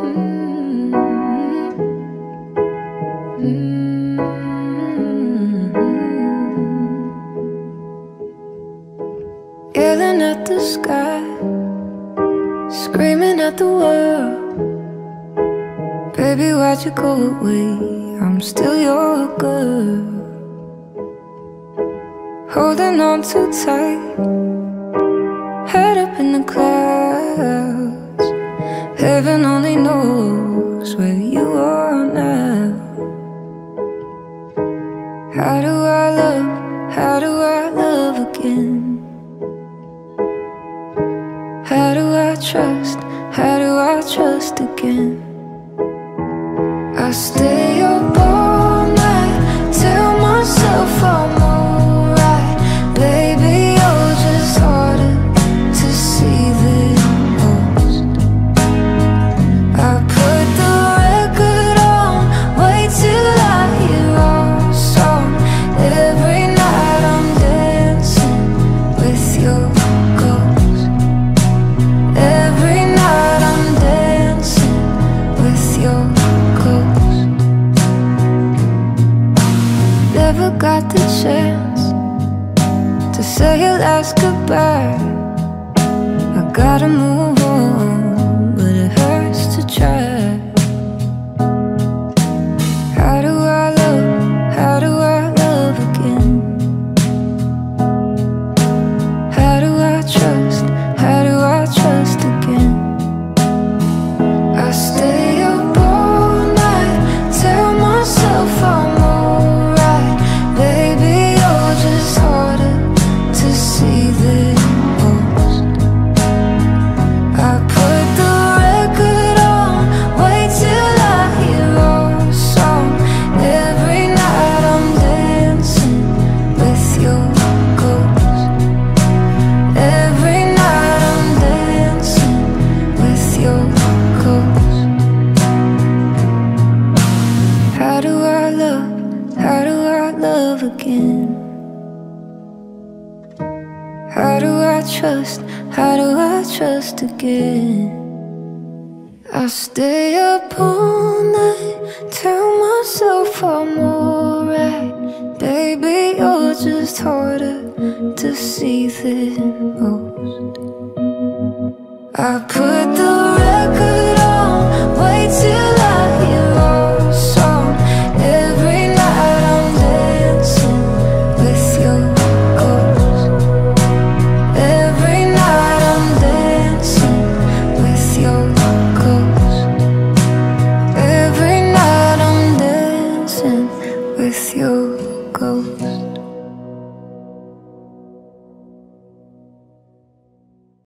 Yelling at the sky, screaming at the world. Baby, why'd you go away? I'm still your girl. Holding on too tight, head up in the clouds. Heaven only knows where you are now. How do I love again? How do I trust again? I stay up all night, tell myself I'm alright. Baby, you're just harder to see than most. I put the record on, wait till I hear our song. Every night I'm dancing with your ghost. Every night I'm dancing with your ghost. Never got the chance to say your last goodbye. I gotta move on, but it hurts to try. How do I love again? How do I trust again? I stay up all night, tell myself I'm alright. Baby, you're just harder to see than most. I put the record on, wait till I hear our song. Every night I'm dancing with your ghost. Every night I'm dancing with your ghost. How do I love again? How do I trust again? I stay up all night, tell myself I'm alright. Baby, you're just harder to see than most. I put the